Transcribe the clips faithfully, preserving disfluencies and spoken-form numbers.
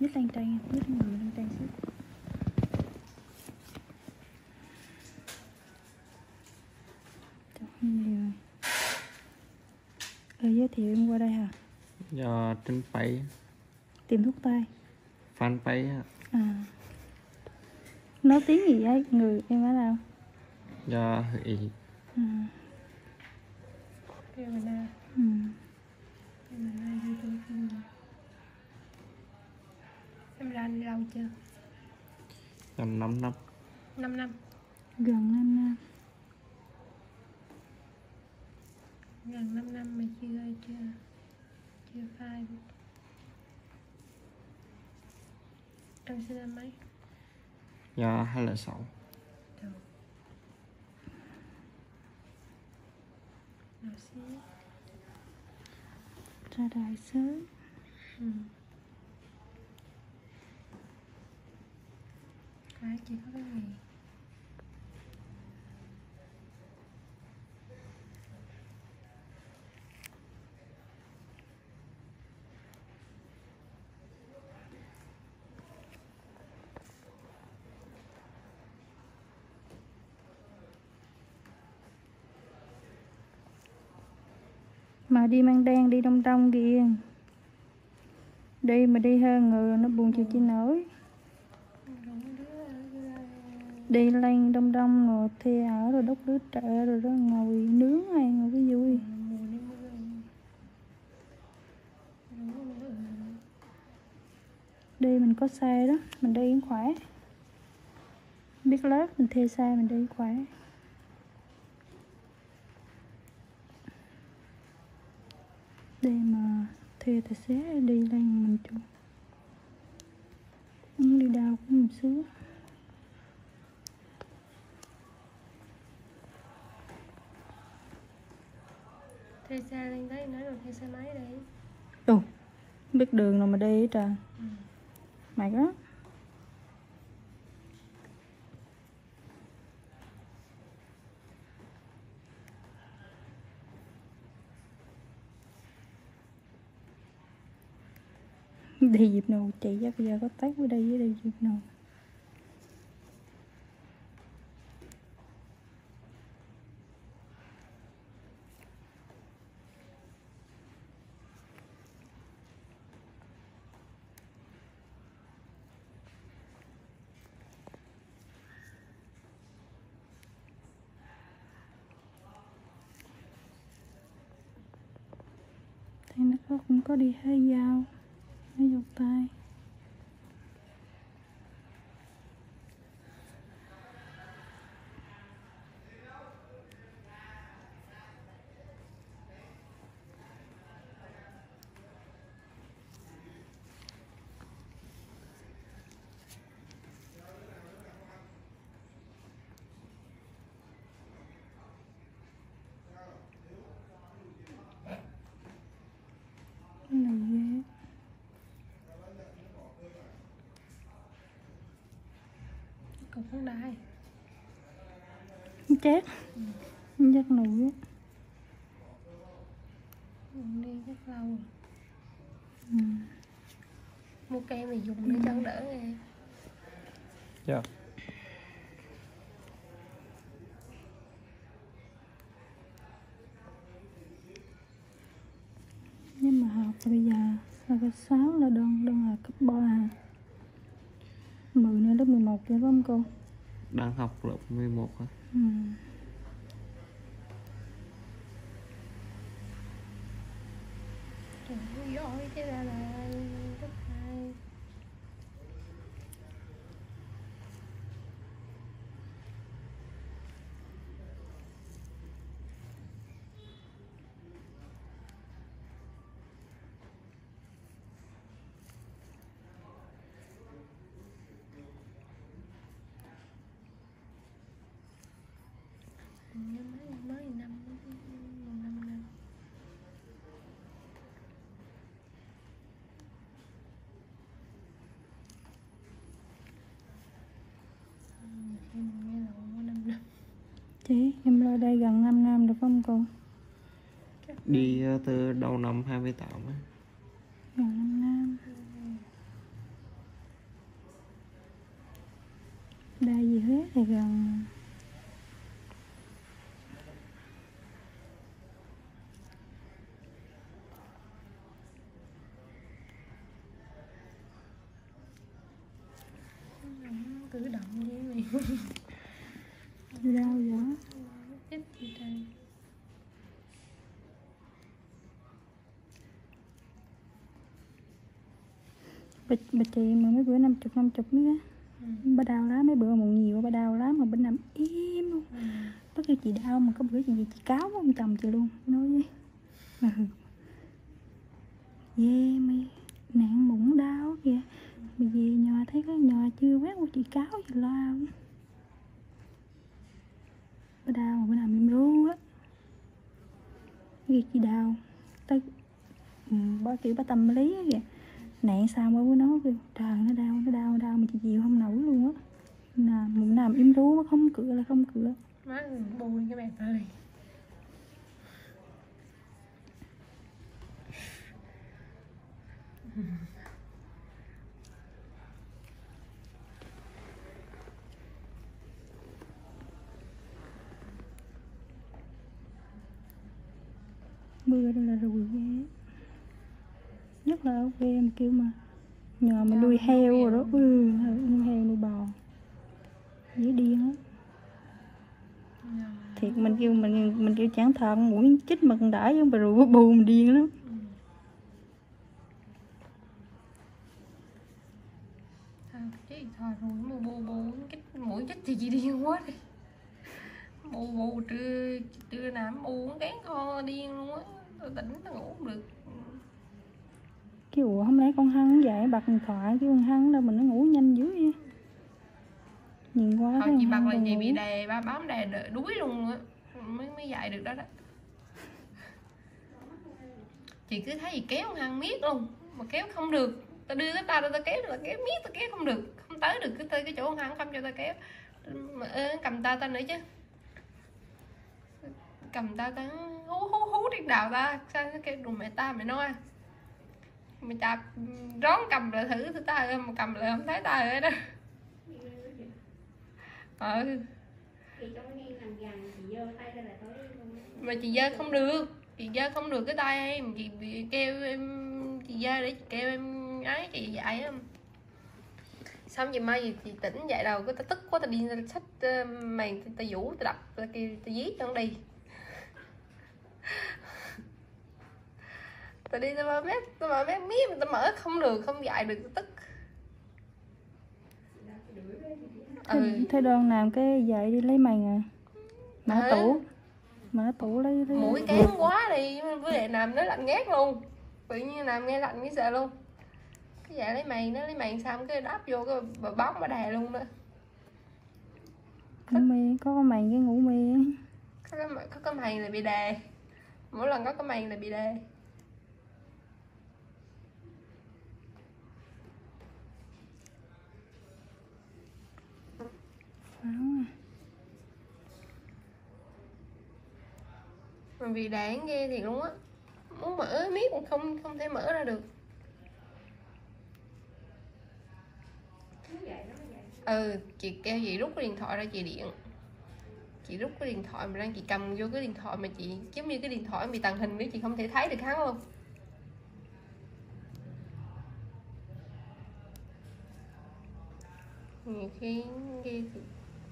Nhích lên trên, nhích người lên trên xíu. Nhiều rồi. Ờ, giới thiệu em qua đây hả? Do trên Pay. Tìm thuốc tây. Fanpage á. À. Nói tiếng gì ấy, người em ở đâu? Do Huệ. À. Em mình à. Ừ. Em mình à, YouTube. Em ra đi lâu chưa? Gần năm năm. năm năm. Gần năm năm. Gần năm năm mà chưa chưa chưa phai. Em sinh năm mấy? Do hai lẻ sáu. Được. Nào xí. Ra đại sớm. Ừ. Phải chỉ có cái gì? Mà đi mang đen đi đông đông kìa. Đi mà đi hơn người nó buồn chịu chi nổi. Đi lên đông đông rồi thuê ở rồi đốt đứa trẻ rồi đó ngồi nướng hay ngồi cái vui. Đi mình có xe đó, mình đi cũng khỏe. Biết lớp mình thuê xe mình đi khỏe. Đi mà thuê tài xế đi lên mình chung. Không đi đâu cũng một xíu. Thuê xe lên đấy, nói rồi thuê xe máy đấy. Ừ, biết đường rồi mà đi hết trời. Ừ. Mệt lắm. Đi dịp nồ chị chắc bây giờ có tách với đây với đi dịp nồ. Thì nó có, cũng có đi hơi dao, hơi dọc tay. Cái này ghê. Cục không đai. Chết. Ừ. Chắc nổi á. Đi rất lâu rồi. Ừ. Mua cây mà dùng để chân đỡ nghe. Dạ. Nhưng mà học bây giờ là cấp sáu là đơn đơn là cấp ba. mười nữa lớp mười một rồi phải không cô? Đang học lớp mười một á. Ừ. Trời ơi, giỏi thế ra là rất hay. Mới mới năm năm năm. Em nghe là có năm năm. Chị, em lên đây gần năm năm được không cô? Đi từ đầu năm hai mươi tám á. Gần năm năm. ra gì hết thì gần. Cử động với mày. Đau quá. Chết gì đây. Bà, bà chị mà mấy bữa năm chục năm chục nữa á. Ừ. Bà đau lắm, mấy bữa một nhiều bà đau lắm mà bên nằm im luôn. Ừ. Bất kể chị đau mà có bữa chị gì chị cáo ông chồng chị luôn, nói với ừ. Về mày nạn bụng đau kìa, mày về nhòa thấy cái nhòa chưa quét của chị cáo chị lo. Bà đau mà bữa nằm im ru á. Cái chị đau tới ừ, bà kiểu bà tâm lý á kìa. Nạn sao mà bữa nó kêu trời nó đau nó đau nó đau mà chị chịu không nổi luôn á. Nè bụng nằm im ru nó không cựa là không cựa. Má buồn cái bạn ơi. Mưa đây là rùi ghê. Nhất là ở quê em kêu mà nhờ mà nuôi heo rồi đó. Ừ, nuôi heo nuôi bò dễ điên lắm. Thiệt mình kêu mình mình kêu chẳng thợ mũi chích mà còn đỡ chứ bà rùi bù mình điên lắm. Sao chứ thôi rồi mù bù bù chích mũi chích thì chị điên quá đi. Bù bù trưa trưa nằm bù cán kho điên luôn á. Tôi tỉnh tôi ngủ không được. Kêu ủa không lẽ con Hân dậy bật điện thoại kêu con Hân đâu mà nó ngủ nhanh dữ vậy. Nhìn qua Thôi chị bật là chị ngủ. bị đè ba bám đè đợi đuối luôn á. Mới mới dạy được đó đó. Chị cứ thấy gì kéo con Hân miết luôn mà kéo không được. Tao đưa tới tao tao kéo được, tao kéo miết tao kéo không được, không tới được cái tới cái chỗ con Hân không cho tao kéo. Mà ơ, cầm tao tao nữa chứ. Cầm tao tao hú hú hú trên đầu ta, sao nó kêu đùa mẹ ta mẹ nói. Mày chạp rón cầm lại thử thử ta mà cầm lại không thấy ta rồi đó. Ừ. Mà chị dơ không được, chị dơ không được cái tay em, chị bị kêu em chị dơ để chị kêu em ấy chị dạy em. Xong chị mai gì chị tỉnh dậy đầu cái tao tức quá tao đi xách màn tao vũ tao đập tao kêu tao dí cho nó đi. Tao đi tao mở mép tao mở mép miết mà tao mở không được không dạy được tao tức. Ừ. Thế đơn làm cái dậy đi lấy mày à. Mở ừ. tủ mở tủ lấy, lấy... Mũi kén quá đi với lại nằm nó lạnh ngát luôn, tự nhiên nằm nghe lạnh cái sợ luôn. Cái dạ lấy mày nó lấy mày xong cái đáp vô cái bà bóc bà đè luôn đó. Ngủ mê có cái mày cái ngủ mê. Có cái có cái mày là bị đè, mỗi lần có cái mày là bị đè. Mà vì đáng ghê thiệt luôn á, muốn mở miết cũng không không thể mở ra được. Ừ, chị kêu chị rút cái điện thoại ra chị điện. Chị rút cái điện thoại mà đang chị cầm vô cái điện thoại mà chị giống như cái điện thoại bị tàng hình nữa, chị không thể thấy được hắn luôn. Nhiều khi ghê thiệt.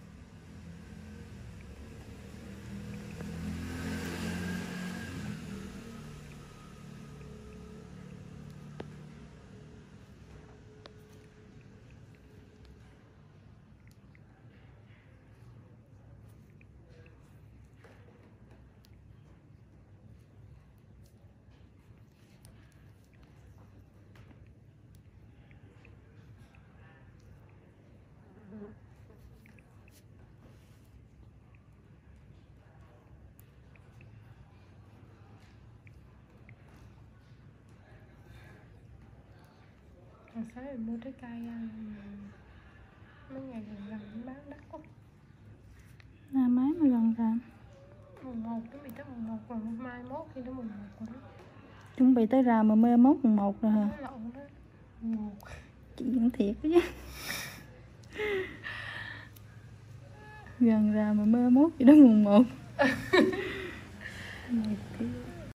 Hồi sáng mình mua trái cây ăn mấy ngày gần gần bán đắt lắm. À, máy mà gần ra Mùng một chuẩn bị tới mùng một rồi, mai mốt khi tới mùng một rồi đó. chuẩn bị tới rào mà mê mốt mùng một rồi hả? Lộn đó. Mùng một. Chị vẫn thiệt đó chứ. Gần ra mà mơ mốt gì đó mùng một. Này,